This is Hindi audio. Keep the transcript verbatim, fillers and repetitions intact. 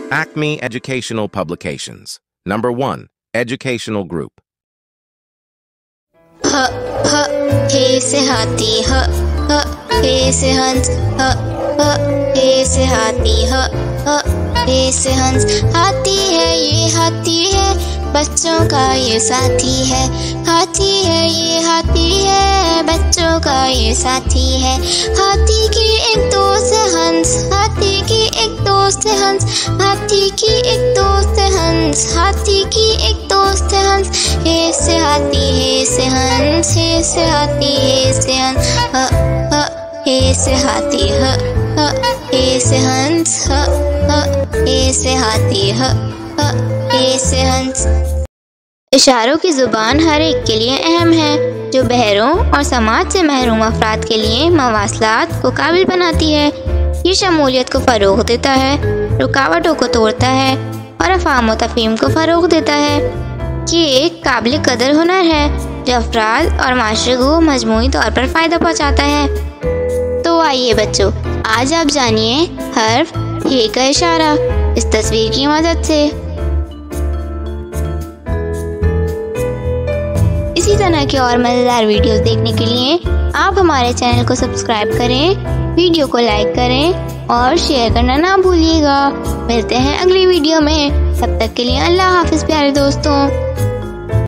Acme Educational Publications. Number one, Educational Group. ह ह हे से हाथी, ह ह हे से हंस, ह ह हे से हाथी, ह ह हे से हंस। हाथी है ये हाथी है, बच्चों का ये साथी है। हाथी है ये हाथी है, बच्चों का ये साथी है। हाथी की एक दोस्त है हंस, हाथी की एक दोस्त है हंस, हाथी की एक दोस्त है हंस, हाथी की एक दोस्त है हंस। हे से हाथी, हे से हंस, हे से हाथी, हे से हंस, ह ह हे से हाथी, ह ह हे से हंस, ह ह हे से हाथी, ह ह हे से हंस। इशारों की ज़ुबान हर एक के लिए अहम है, जो बहरों और समाज से महरूम अफराद के लिए मवासलात को काबिल बनाती है। ये शमूलियत को फ़रोग़ देता है, रुकावटों को तोड़ता है और अफ़ाम व तफ़हीम को फ़रोग़ देता है। ये एक काबिल कदर हुनर है जो अफराद और माशरे को मजमूई तौर पर फ़ायदा पहुँचाता है। तो आइए बच्चों, आज आप जानिए हर्फ हे का इशारा इस तस्वीर की मदद से। इसी तरह के और मज़ेदार वीडियोस देखने के लिए आप हमारे चैनल को सब्सक्राइब करें, वीडियो को लाइक करें और शेयर करना ना भूलिएगा। मिलते हैं अगली वीडियो में, तब तक के लिए अल्लाह हाफ़िज़ प्यारे दोस्तों।